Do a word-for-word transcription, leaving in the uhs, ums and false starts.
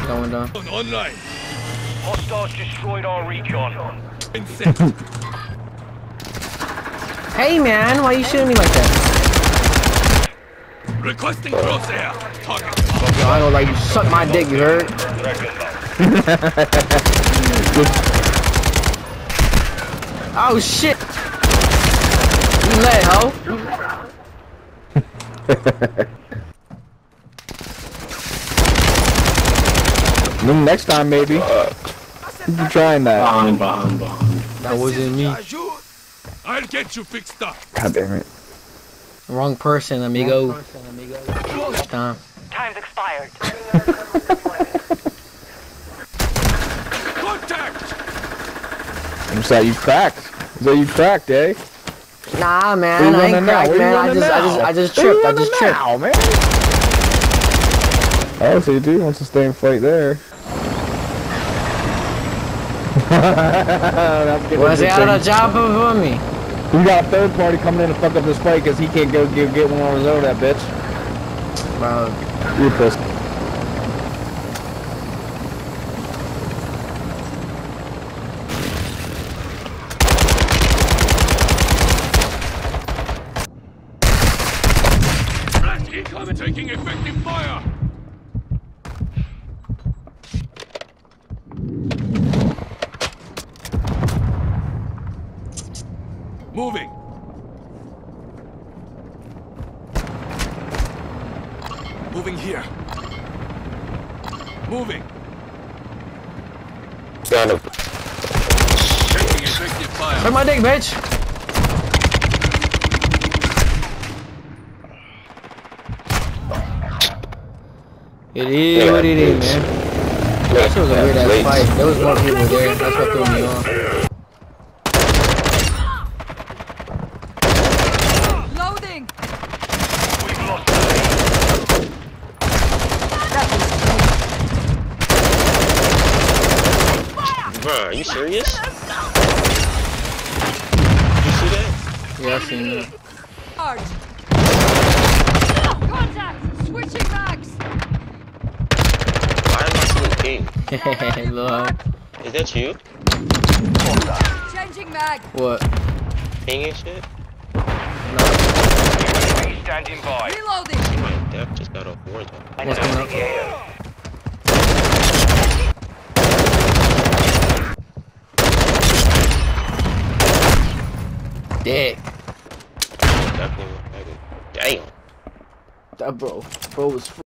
Going down. Online. Hostiles destroyed our recon. Hey man, why you shooting me like that? Requesting crosshair. Target. Yo, I don't like you suck my dick, you heard? Oh shit! You let, ho? Next time, maybe. You trying that? Behind, behind, behind. That wasn't me. I'll get you fixed up. God damn it. Wrong person, amigo. Wrong person, amigo. Time. Time's expired. Contact. What's that? You cracked? Is that you cracked, eh? Nah, man, I ain't cracked, man. I just, I just, I just tripped. I just tripped. Now, man. Oh, so you do want to stay and fight there? Was he out of job for me? We got a third party coming in to fuck up this fight because he can't go get, get one on his own, that bitch. Bro. You're pissed. Taking effective fire. Moving. Moving here. Moving. Got him. Taking effective fire. Suck my dick, bitch. It is Yeah, what it is, man. That shit was a Yeah, weird ass late. fight. There was more people there. That's what threw me off. Loading. We've lost the Bro, are you serious? Did you see that? Yeah, I seen that. Hard. Contact. Switching mags. Why am I seeing ping? Hehehe, love. Is that you? Changing mag. What? Ping and shit? No. U A V standing by. Reloading. My death just got off Warzone. What's going on? Dick. Definitely. Damn. That bro. Bro was